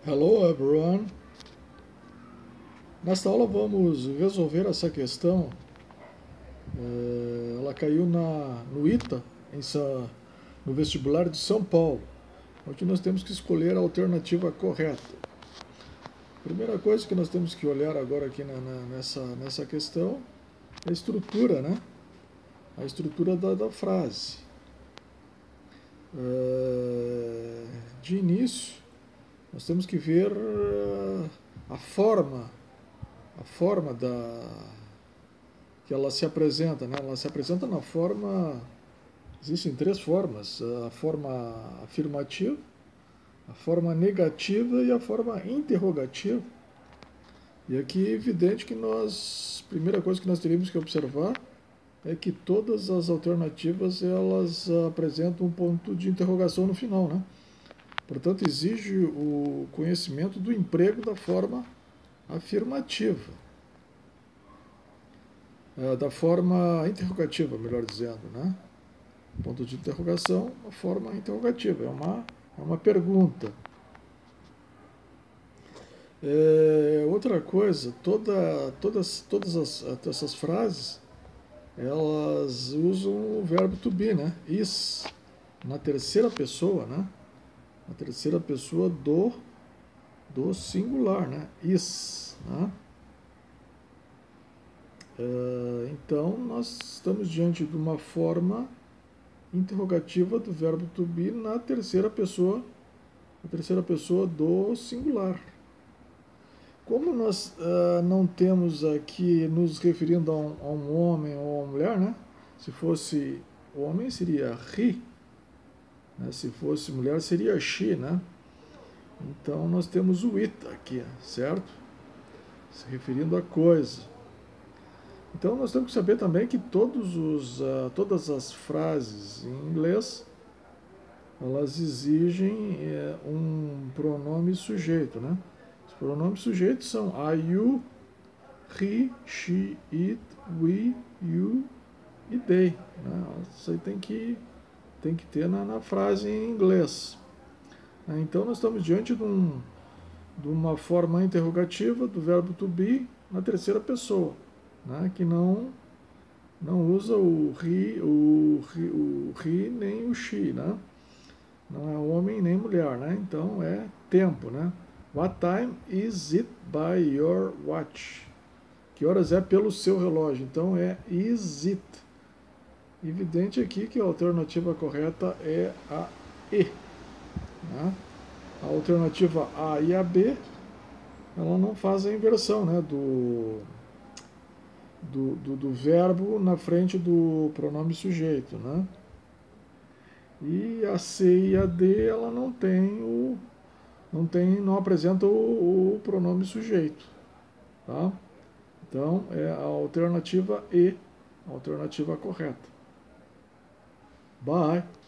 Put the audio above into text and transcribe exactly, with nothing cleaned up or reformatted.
Hello everyone! Nesta aula vamos resolver essa questão. É, ela caiu na, no ITA, em Sa, no vestibular de São Paulo, onde nós temos que escolher a alternativa correta. Primeira coisa que nós temos que olhar agora aqui na, na, nessa, nessa questão é a estrutura, né? A estrutura da, da frase. É, de início, nós temos que ver a forma, a forma da, que ela se apresenta, né? Ela se apresenta na forma, existem três formas, a forma afirmativa, a forma negativa e a forma interrogativa. E aqui é evidente que nós, a primeira coisa que nós teríamos que observar é que todas as alternativas elas apresentam um ponto de interrogação no final, né? Portanto, exige o conhecimento do emprego da forma afirmativa, da forma interrogativa, melhor dizendo, né? Ponto de interrogação, a forma interrogativa, é uma, é uma pergunta. É, outra coisa, toda, todas, todas as, essas frases, elas usam o verbo to be, né? Is, na terceira pessoa, né? Na terceira pessoa do, do singular, né? Is, né? É, então, nós estamos diante de uma forma interrogativa do verbo to be na terceira pessoa, na terceira pessoa do singular. Como nós uh, não temos aqui nos referindo a um, a um homem ou a uma mulher, né? Se fosse homem, seria he, né? Se fosse mulher, seria she, né? Então, nós temos o it aqui, certo? Se referindo a coisa. Então, nós temos que saber também que todos os, uh, todas as frases em inglês, elas exigem uh, um pronome sujeito, né? Os pronomes sujeitos são I, you, he, she, it, we, you e they, né? Isso aí tem que, tem que ter na, na frase em inglês. Então, nós estamos diante de, um, de uma forma interrogativa do verbo to be na terceira pessoa, né? Que não, não usa o he, o, he, o he nem o she, né? Não é homem nem mulher, né? Então, é tempo, né? What time is it by your watch? Que horas é pelo seu relógio? Então, é is it. Evidente aqui que a alternativa correta é a E. Né? A alternativa A e a B, ela não faz a inversão, né, do, do, do, do verbo na frente do pronome sujeito. Né? E a C e a D, ela não tem o... não, tem, não apresenta o, o pronome sujeito. Tá? Então, é a alternativa E, a alternativa correta. Bye!